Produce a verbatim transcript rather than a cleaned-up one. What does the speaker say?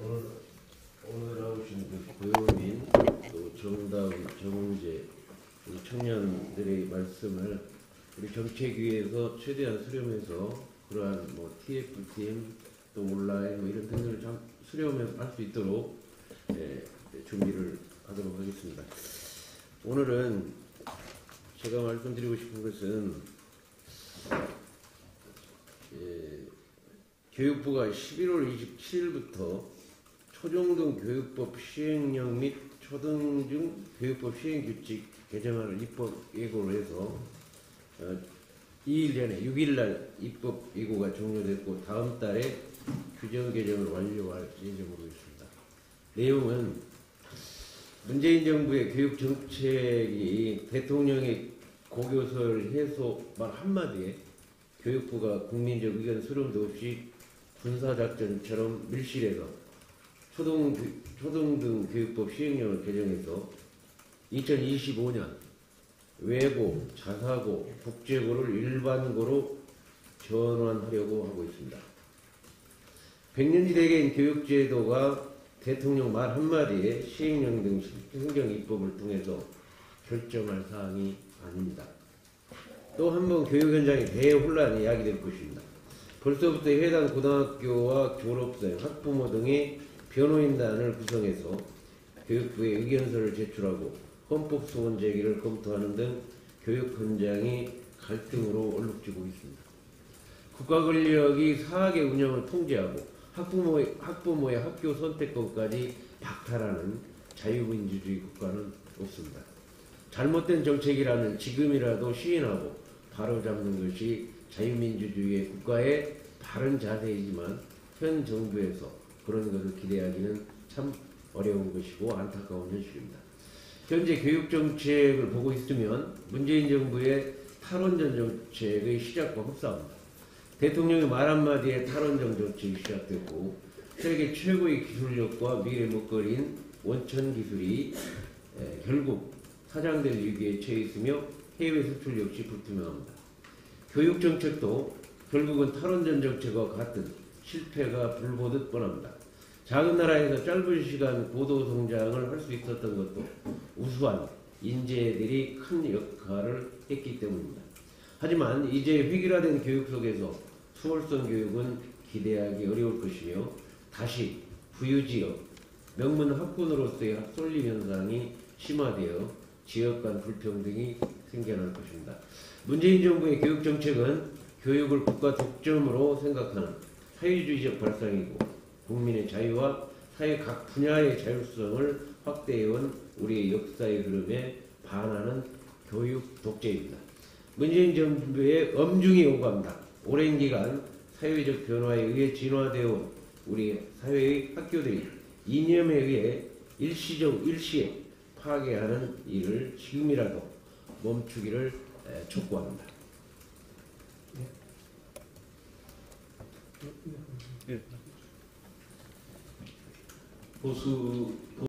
오늘 오늘 나오신 그 고요민 또 정다운 정은재 우리 청년들의 말씀을 우리 정책위에서 최대한 수렴해서 그러한 뭐 티에프티엠 또 온라인 뭐 이런 등등을 좀 수렴해서 할 수 있도록 예, 준비를 하도록 하겠습니다. 오늘은 제가 말씀드리고 싶은 것은 예, 교육부가 십일월 이십칠일부터 초중등 교육법 시행령 및 초등중 교육법 시행규칙 개정안을 입법 예고를 해서 어, 이 일 전에 육 일날 입법 예고가 종료됐고 다음 달에 규정 개정을 완료할 예정으로 있습니다. 내용은 문재인 정부의 교육 정책이 대통령의 고교설 해소 말 한마디에 교육부가 국민적 의견 수렴도 없이 군사작전처럼 밀실해서 초등, 초등등 교육법 시행령을 개정해서 이천이십오년 외고, 자사고, 국제고를 일반고로 전환하려고 하고 있습니다. 백년지대계인 교육제도가 대통령 말 한마디에 시행령 등 행정 입법을 통해서 결정할 사항이 아닙니다. 또 한 번 교육 현장에 대혼란이 야기될 것입니다. 벌써부터 해당 고등학교와 졸업생, 학부모 등의 변호인단을 구성해서 교육부에 의견서를 제출하고 헌법소원 제기를 검토하는 등 교육 현장이 갈등으로 얼룩지고 있습니다. 국가 권력이 사학의 운영을 통제하고 학부모의, 학부모의 학교 선택권까지 박탈하는 자유민주주의 국가는 없습니다. 잘못된 정책이라면 지금이라도 시인하고 바로잡는 것이 자유민주주의의 국가의 바른 자세이지만 현 정부에서 그런 것을 기대하기는 참 어려운 것이고 안타까운 현실입니다. 현재 교육정책을 보고 있으면 문재인 정부의 탈원전 정책의 시작과 흡사합니다. 대통령의 말 한마디에 탈원전 정책이 시작됐고 세계 최고의 기술력과 미래 먹거리인 원천 기술이 에, 결국 사장될 위기에 처해 있으며 해외 수출 역시 불투명합니다. 교육 정책도 결국은 탈원전 정책과 같은 실패가 불보듯 뻔합니다. 작은 나라에서 짧은 시간 고도 성장을 할 수 있었던 것도 우수한 인재들이 큰 역할을 했기 때문입니다. 하지만 이제 획일화된 교육 속에서 수월성 교육은 기대하기 어려울 것이며 다시 부유지역, 명문 학군으로서의 학설림 현상이 심화되어 지역 간 불평등이 생겨날 것입니다. 문재인 정부의 교육정책은 교육을 국가 독점으로 생각하는 사회주의적 발상이고 국민의 자유와 사회 각 분야의 자율성을 확대해온 우리의 역사의 흐름에 반하는 교육 독재입니다. 문재인 정부의 엄중히 요구합니다. 오랜 기간 사회적 변화에 의해 진화되어 온 우리 사회의 학교들이 이념에 의해 일시적 일시에 파괴하는 일을 지금이라도 멈추기를 촉구합니다. 보수